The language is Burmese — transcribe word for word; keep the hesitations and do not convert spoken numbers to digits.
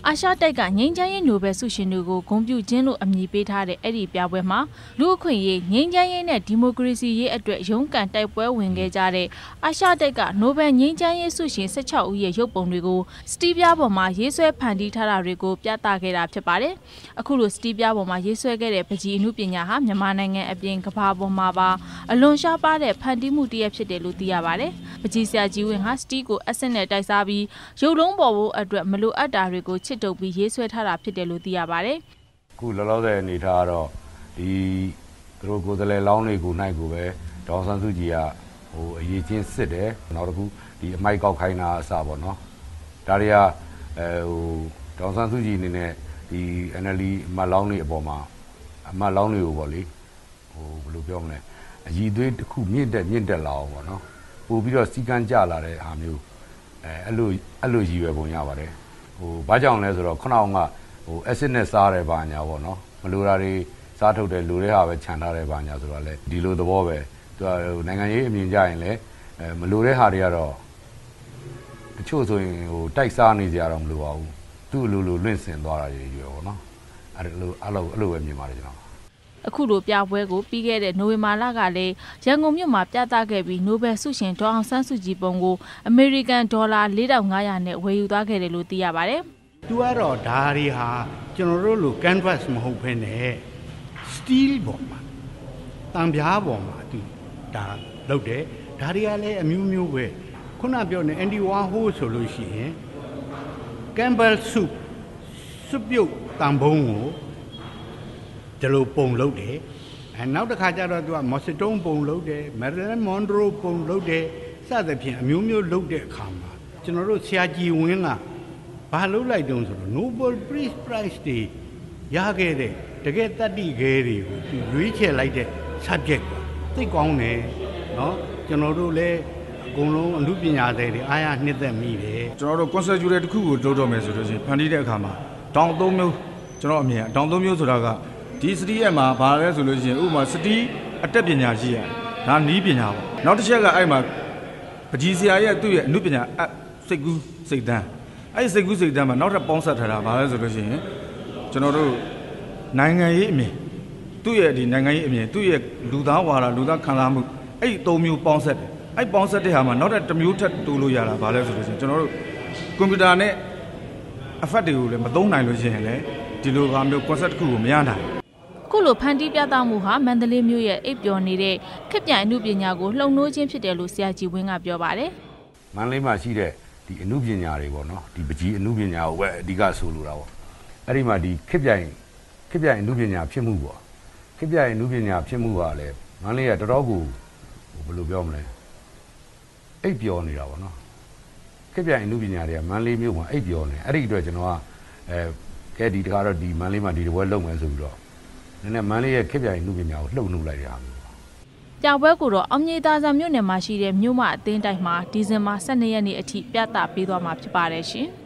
အာရှတိုက်ကငိမ့်ချမ်းရေးနိုဘယ်ဆုရှင်တွေကိုဂုဏ်ပြုခြင်းလို့အမည်ပေးထားတဲ့အဲ့ဒီပြပွဲမှာလူအခွင့်ရေးငိမ့်ချမ်းရေးနဲ့ဒီမိုကရေစီရေးအတွက်ရုန်းကန်တိုက်ပွဲဝင်ခဲ့ကြတဲ့အာရှတိုက်ကနိုဘယ်ငိမ့်ချမ်းရေးဆုရှင်၁၆ဦးရဲ့ရုပ်ပုံတွေကိုစတီးပြားပေါ်မှာရေးဆွဲဖန်တီးထားတာတွေကိုပြသခဲ့တာဖြစ်ပါတယ်။အခုလိုစတီးပြားပေါ်မှာရေးဆွဲခဲ့တဲ့ပကြီးအမှုပညာဟာမြန်မာနိုင်ငံအပြင်ကမ္ဘာပေါ်မှာပါအလွန်ရှားပါတဲ့ဖန်တီးမှုတစ်ရပ်ဖြစ်တယ်လို့သိရပါတယ်။ပကြီးဆရာကြီးဝင်းဟာစတီးကိုအဆင့်နဲ့တိုက်စားပြီးရုပ်လုံးပေါ်ဖို့အတွက်မလိုအပ်တာတွေကိုချစ်တုပ်ပြီးရေးဆွဲထားတာဖြစ်တယ်လို့သိရပါတယ်။အခုလောလောဆယ်အနေထားကတော့ဒီသူတို့ကိုယ်စားလှယ်လောင်းတွေကိုနိုင်ကိုပဲဒေါ်ဆန်းစုကြည်ကဟိုအရေးချင်းစစ်တယ်နောက်တစ်ခုဒီအမိုက်ကောက်ခိုင်းတာအစပေါ့နော်ဒါတွေကအဲဟိုဒေါ်ဆန်းစုကြည်အနေနဲ့ဒီ N L D အမတ်လောင်းတွေအပေါ်မှာအမတ်လောင်းတွေကိုပေါ့လေဟိုဘယ်လိုပြောမလဲအည်သွေးတစ်ခုမြင့်တက်မြင့်တက်လာအောင်ပေါ့နော်ပို့ပြီးတော့စီကန်းကြလာတဲ့အားမျိုးအဲအဲ့လိုအဲ့လိုရည်ရွယ်ပုံရပါတယ်ဟိုဘာကြောင့်လဲဆိုတော့ခုနကဟို acid နဲ့စားတယ်ဘာညာပေါ့နော်မလိုတာတွေစားထုတ်တယ်လူတွေဟာပဲခြံထားတယ်ဘာညာဆိုတော့လေဒီလိုသဘောပဲသူကဟိုနိုင်ငံရေးအမြင်ကြရင်လည်းအဲမလိုတဲ့ဟာတွေကတော့တချို့ဆိုရင်ဟိုတိုက်စားနေကြရတော့မလိုပါဘူးသူ့လိုလိုလွင့်စင်သွားတာတွေရွယ်ပေါ့နော်အဲ့လိုအဲ့လိုအဲ့လိုပဲမြင်ပါတယ်ကျွန်တော်အခုလိုပြပွဲကိုပြီးခဲ့တဲ့နိုဝင်ဘာလကလည်းရန်ကုန်မြို့မှာပြသခဲ့ပြီးနိုဘယ်ဆုရှင်ဒေါ်အောင်ဆန်းစုကြည်ပုံကိုအမေရိကန်ဒေါ်လာ၄ထောင်၅ရာနဲ့ဝယ်ယူသွားခဲ့တယ်လို့သိရပါတယ်။ तू ကတော့ဓာရီဟာကျွန်တော်တို့လို canvas မဟုတ်ဘဲနဲ့ steel ပေါ်မှာတံပြားပေါ်မှာ तू ဒါလုပ်တယ်။ဓာရီကလည်းအမျိုးမျိုးပဲခုနပြောနေ Andy Warhol ဆိုလို့ရှိရင် Campbell soup စွပ်ပြုတ်တံပုံးကိုဒီလိုပုံလုပ်တယ်အဲနောက်တစ်ခါကျတော့သူကမော်စစ်တုံးပုံလုပ်တယ်မယ်ရီလင်မွန်ဒရိုပုံလုပ်တယ်စသဖြင့်အမျိုးမျိုးလုပ်တဲ့အခါမှာကျွန်တော်တို့ဆရာကြီးဝင်းကဘာလုပ်လိုက်တုံးဆိုတော့ Nobel Peace Prize တွေရခဲ့တဲ့တကယ်တတ္တိခဲတွေကိုသူရွေးချယ်လိုက်တဲ့ subject ကသိကောင်းတယ်เนาะကျွန်တော်တို့လည်းအကုန်လုံးအမှုပညာတွေအားရနှစ်သက်မိတယ်ကျွန်တော်တို့ concept တစ်ခုကိုလုပ်တော့မယ်ဆိုလို့ရှိရင်ဖန်တီးတဲ့အခါမှာတောင်သုံးမျိုးကျွန်တော်အမြင်တောင်သုံးမျိုးဆိုတာကဒီစတီးရဲ့မှာဘာလဲဆိုလို့ရှိရင်ဥပမာစတီးအတက်ပညာရှိရတယ်ဒါနီးပညာပေါ့နောက်တစ်ချက်ကအဲ့မှာပကြီးဆရာရဲ့သူ့ရဲ့အမှုပညာအစိတ်ကူးစိတ်တန်းအဲ့စိတ်ကူးစိတ်တန်းမှာနောက်ထပ်ပေါင်းဆက်ထားတာဘာလဲဆိုလို့ရှိရင်ကျွန်တော်တို့နိုင်ငံရေးအမြင်သူ့ရဲ့ဒီနိုင်ငံရေးအမြင်သူ့ရဲ့လူသားဝါဒလူသားခံစားမှုအဲ့သုံးမျိုးပေါင်းဆက်တယ်အဲ့ပေါင်းဆက်တဲ့ဟာမှာနောက်ထပ်တစ်မျိုးထပ်တိုးလို့ရတာဘာလဲဆိုလို့ရှိရင်ကျွန်တော်တို့ကွန်ပျူတာနဲ့အဖက်တွေကိုလည်းမသုံးနိုင်လို့ရှိရင်လည်းဒီလိုဟာမျိုး concept တစ်ခုကိုမရနိုင်ခုလိုဖန်တီးပြသမှုဟာမန္တလေးမြို့ရဲ့အိပ်ပျော်နေတဲ့ခက်ပြိုင်အမှုပညာကိုလှုံ့ဆော်ခြင်းဖြစ်တယ်လို့ဆရာကြီးဝင်းကပြောပါတယ်။မန္တလေးမှာရှိတဲ့ဒီအမှုပညာတွေပေါ့နော်ဒီပကြီးအမှုပညာကိုပဲအဓိကဆိုလိုတာပေါ့။အဲ့ဒီမှာဒီခက်ပြိုင်ခက်ပြိုင်အမှုပညာဖြစ်မှုပေါ့ခက်ပြိုင်အမှုပညာဖြစ်မှုကလည်းမန္တလေးကတော်တော်ကိုဘယ်လိုပြောမလဲအိပ်ပျော်နေတာပေါ့နော်ခက်ပြိုင်အမှုပညာတွေကမန္တလေးမြို့မှာအိပ်ပျော်နေအဲ့ဒီအတွက်ကျွန်တော်ကအဲကဲဒီတခါတော့ဒီမန္တလေးမှာဒီတပွဲလုပ်မယ်ဆိုပြီးတော့နည်းနည်းမန်းလေးရဲ့ခက်ပြိုင်မှုပညာကိုလှုပ်နှုတ်လိုက်ရအောင်ပြပွဲကိုတော့အောင်မြေသာဆန်မြို့နယ်မှာရှိတဲ့မြို့မအသင်းတိုင်းမှာဒီဇင်ဘာ၁၂ရက်နေ့အထိပြသပေးသွားမှာဖြစ်ပါတယ်ရှင်